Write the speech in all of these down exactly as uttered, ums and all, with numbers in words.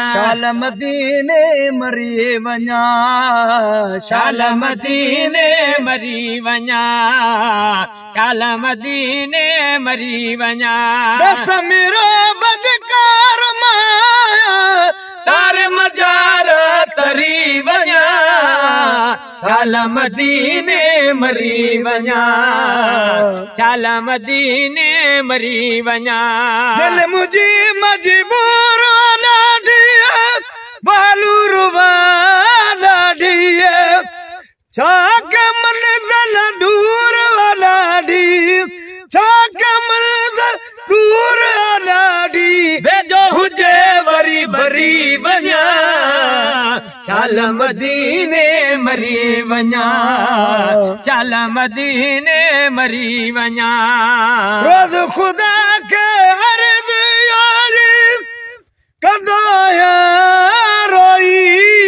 शाल मदीने मरी वञा, शाल मदीने मरी वञा, शाल मदीने मरी वञा। बस मेरो बदकार माया तार मजार तरी वञा, शाल मदीने मरी वञा, शाल मदीने मरी वञा। दिल मुझी मजबूर लाडी बालूर वाली छाक मंज़िल दूर वाली, छाक मंज़िल दूर वाली वेझो हुजे वरी भरी वञा, शाल मदीने मरी वञा, शाल मदीने मरी वञा। रोज़ खुदा के अर्ज़ यारी कंदा रोई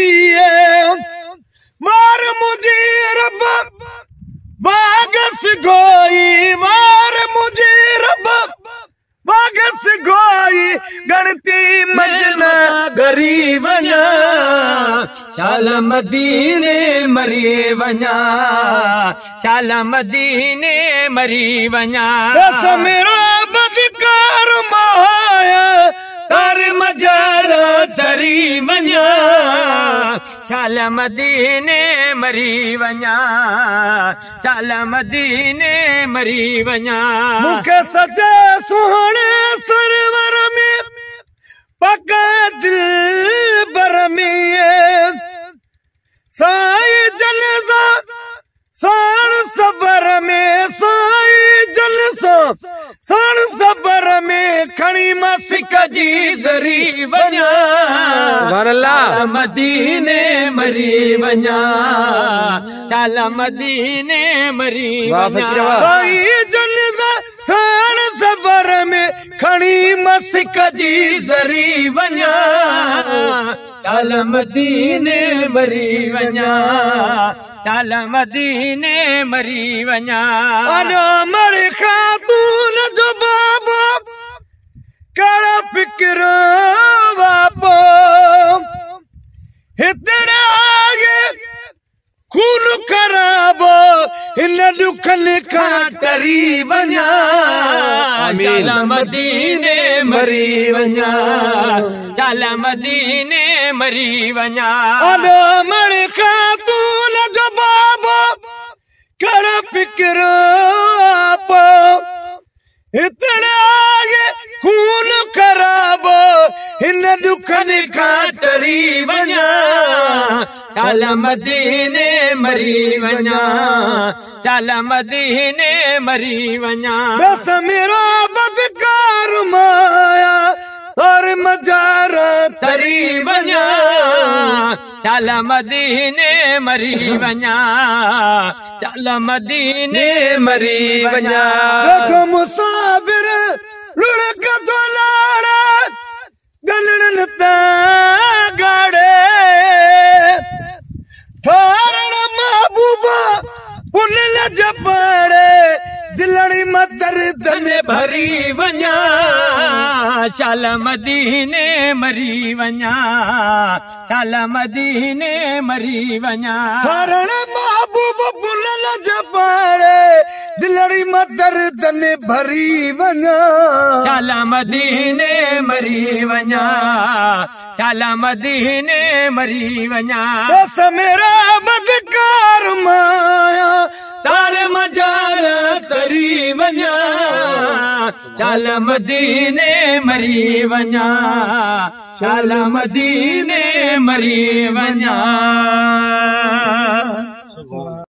मार मुझे रब बागस गोई, मार मुझे रब बागस गोई गणती मजना गरी वञा, शाल मदीने मरी वञा, शाल मदीने मरी वञा। बस मेरा बदकार माया तार मजार तरी वञा, शाल मदीने मरी वञा, शाल मदीने मरी वञा। मूंखे सजे सुहाणे सरवर में पका दिल बर में साई जलसा साण सबर में, साई जलसा साण सबर में खणी मासिक जी ज़री वञा, वरला मदीने मरी वञा, शाल मदीने मरी वञा। साई जलसा साण सबर में खणी मासिक जी ज़री वञा, शाल मदीने मरी वञा, शाल मदीने मरी वञा। अनो मर खातून जो बाबो कड़ा फिक्र बापो हितड़ा आगे खून खराबो इन दुखन का टरी वञा, शाल मदीने मरी वञा, शाल मदीने मरी वञा। अनो मर खातून जो बाबो कड़ा फिक्र बापो हितड़ा आगे खून खराबो इन दुखन का टरी वञा, शाल मदीने मरी वञा, शाल मदीने मरी वञा। बस मेरा बदकार माया और मजार तरी वञा, शाल मदीने मरी वञा, शाल मदीने मरी वञा। देखो मुसाफिर लुढ़क तो लाड़ा गलड़न ता गाड़े ठारण महबूबा उन लजपाड़े दिलड़ी मदर दन भरी वञा, शाल मदीने मरी वञा, शाल मदीने मरी वञा। ठारण महबूबा उन लजपाड़े दिलड़ी मदर दन भरी वञा, शाल मदीने मरी वञा, शाल मदीने मरी वञा। बस मेरा बदकार माया तार मजार तरी वञा, शाल मदीने मरी वञा, शाल मदीने मरी वञा।